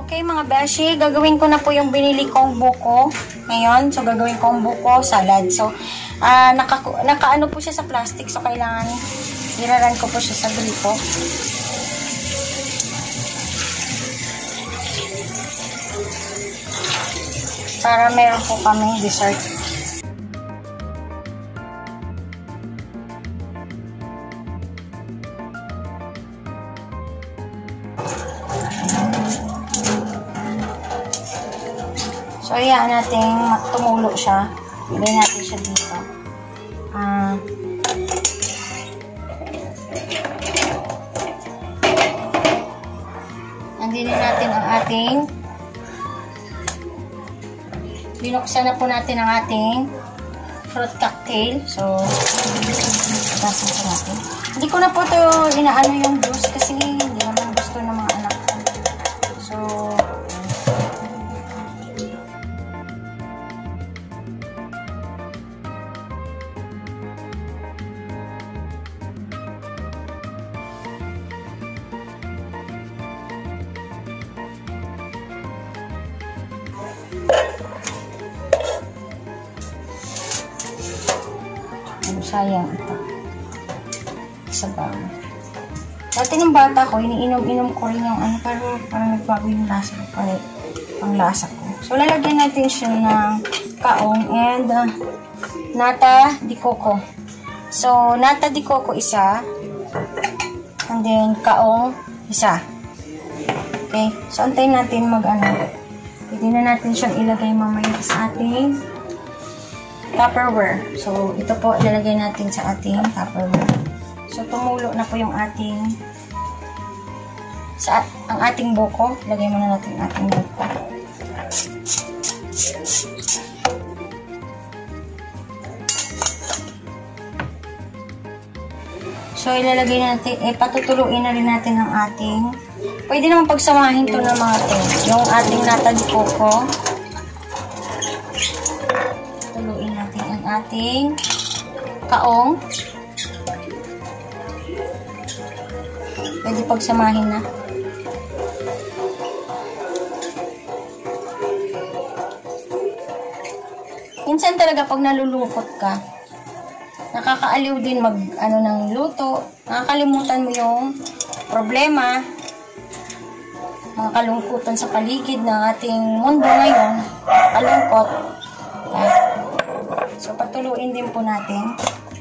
Okay mga beshi, gagawin ko na po yung binili kong buko ngayon. So gagawin kong buko salad. So nakaano po siya sa plastic, so kailangan iraran ko po siya sa gripo. Para meron po kaming dessert. So, ayan natin tumulo siya. Ilagay natin siya dito. Andinin natin ang ating binuksan na po natin ang ating fruit cocktail. So, basahin po natin. Hindi ko na po ito inaano yung juice kasi hindi naman gusto ng mga anak ko. So, sayang ito. Sabaw. Dati ng bata ko, iniinom-inom ko rin yung ano, pero parang nagbago yung lasa ko, ang lasa ko. So, lalagyan natin siya ng kaong and nata di coco. So, nata di coco isa, and then kaong isa. Okay. So, antayin natin pwede na natin siyang ilagay mamaya sa ating Tupperware. So, ito po, ilalagay natin sa ating Tupperware. So, tumulo na po yung ating ang ating buko. Ilagay muna natin ang ating buko. So, ilalagay natin, patutuluin na rin natin ang ating, pwede naman pagsamahin to ng mga ito. Yung ating nata di coco. Ating kaong. Pwede pagsamahin na. Minsan talaga pag nalulungkot ka, nakakaaliw din ng luto. Nakakalimutan mo yung problema, mga kalungkutan sa paligid ng ating mundo ngayon. Kalungkot. Okay. So, patuluin din po natin.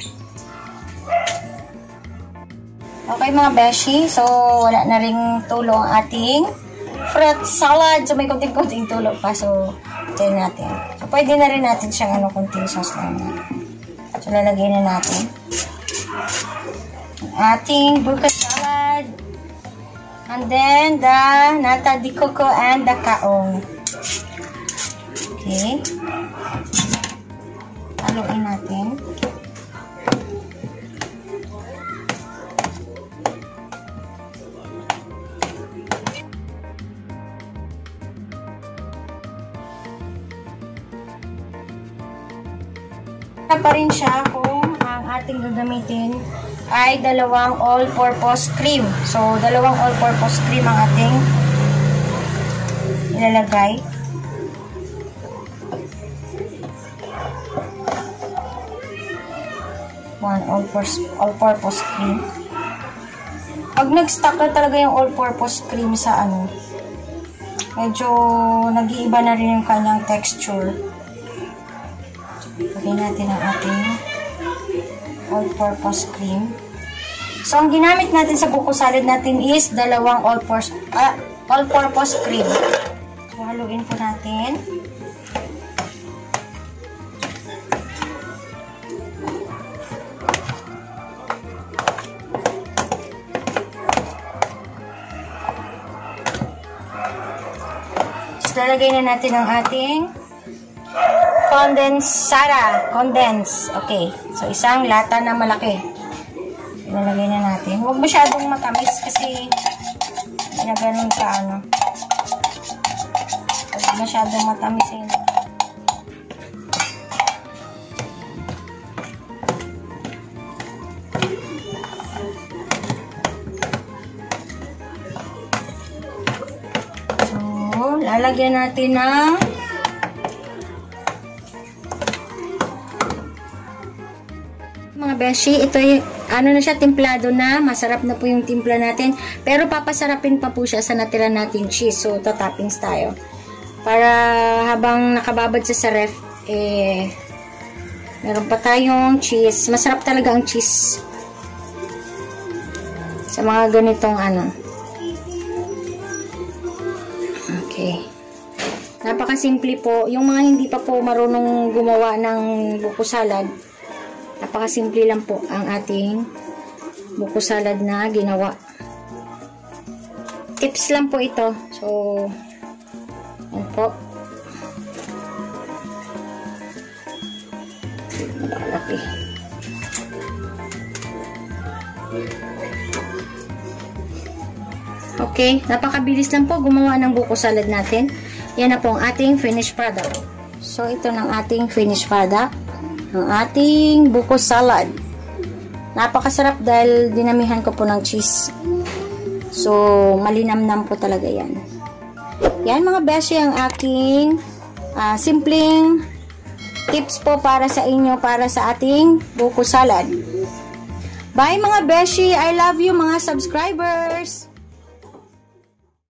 Okay mga beshi. So, wala na ring tulo ang ating fruit salad. So, may kunting-kunting tulo pa. So, try natin. So, pwede na rin natin siyang kunting sauce lang. So, lalagay na natin ang ating buko salad. And then, the nata di coco and the kaong. Okay. Haluin natin. Pa rin siya kung ang ating gagamitin ay dalawang all-purpose cream. So, dalawang all-purpose cream ang ating ilalagay. One all-purpose cream. Pag nag-stock na talaga yung all-purpose cream sa medyo nag-iiba na rin yung kanyang texture. Lagyan natin ang ating all-purpose cream. So, ang ginamit natin sa buko salad natin is dalawang all-purpose cream. So, haluin po natin. Lalagay na natin ang ating condense. Okay. So, isang lata na malaki. Lalagay na natin. Huwag masyadong matamis kasi na ganun ka, Huwag masyadong matamis yun. So, lalagyan natin ng mga beshi. Ito yung, ano na siya, templado na. Masarap na po yung timpla natin. Pero papasarapin pa po siya sa natira nating cheese. So, toppings tayo. Para habang nakababad sa ref, meron pa tayong cheese. Masarap talaga ang cheese. Sa mga ganitong ano. Okay. Napakasimple po. Yung mga hindi pa po marunong gumawa ng buko salad, napakasimple lang po ang ating buko salad na ginawa. Tips lang po ito. So, yan po. Malaki. Okay, napakabilis lang po gumawa ng buko salad natin. Yan na po ang ating finished product. So, ito ng ating finished product. Ang ating buko salad. Napakasarap dahil dinamihan ko po ng cheese. So, malinamnam po talaga yan. Yan mga beshi ang aking simpleng tips po para sa inyo, para sa ating buko salad. Bye mga beshi! I love you mga subscribers!